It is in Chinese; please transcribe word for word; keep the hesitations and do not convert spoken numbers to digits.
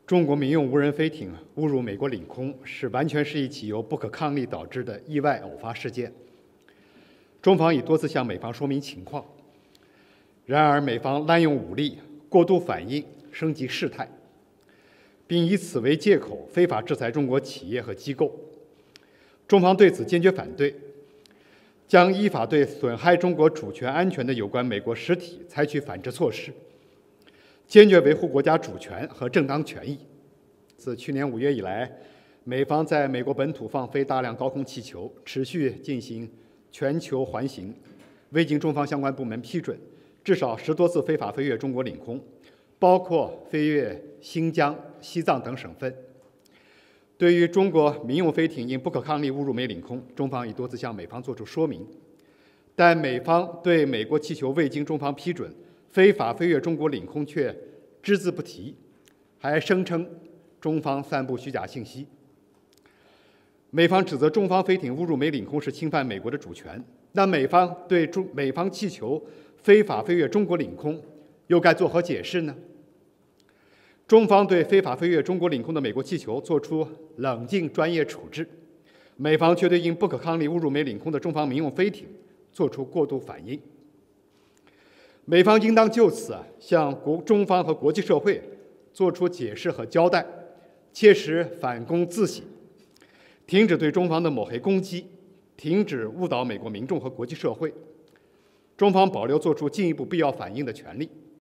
中国民用无人飞艇误入美国领空，是完全是一起由不可抗力导致的意外偶发事件。中方已多次向美方说明情况，然而美方滥用武力、过度反应、升级事态，并以此为借口非法制裁中国企业和机构。中方对此坚决反对，将依法对损害中国主权安全的有关美国实体采取反制措施，坚决维护国家主权和正当权益。自去年五月以来，美方在美国本土放飞大量高空气球，持续进行全球环行，未经中方相关部门批准，至少十多次非法飞越中国领空，包括飞越新疆、西藏等省份。对于中国民用飞艇因不可抗力误入美领空，中方已多次向美方作出说明，但美方对美国气球未经中方批准非法飞越中国领空却只字不提，还声称中方散布虚假信息。美方指责中方飞艇误入美领空是侵犯美国的主权，那美方对中美方气球非法飞越中国领空又该作何解释呢？中方对非法飞越中国领空的美国气球作出冷静专业处置，美方却对因不可抗力误入美领空的中方民用飞艇作出过度反应。美方应当就此向国中方和国际社会作出解释和交代，切实反躬自省，停止对中方的抹黑攻击，停止误导美国民众和国际社会。中方保留作出进一步必要反应的权利。